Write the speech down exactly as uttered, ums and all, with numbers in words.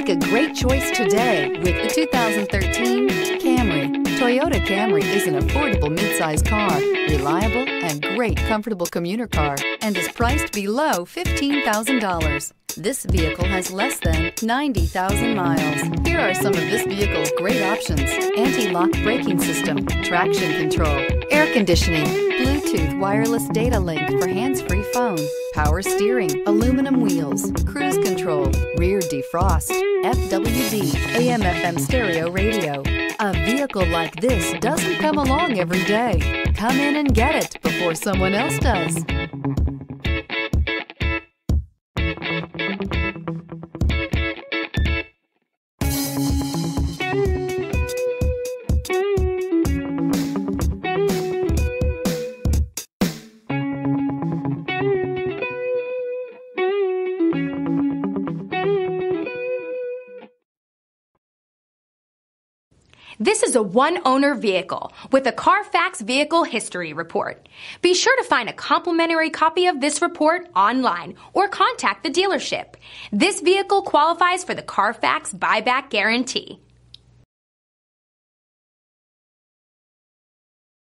Make a great choice today with the two thousand thirteen Camry. Toyota Camry is an affordable midsize car, reliable and great comfortable commuter car, and is priced below fifteen thousand dollars. This vehicle has less than ninety thousand miles. Here are some of this vehicle's great options: anti-lock braking system, traction control, air conditioning, Bluetooth wireless data link for hands-free phone, power steering, aluminum wheels, cruise control, rear defrost, F W D, A M F M stereo radio. A vehicle like this doesn't come along every day. Come in and get it before someone else does. This is a one-owner vehicle with a Carfax Vehicle History Report. Be sure to find a complimentary copy of this report online or contact the dealership. This vehicle qualifies for the Carfax Buyback Guarantee.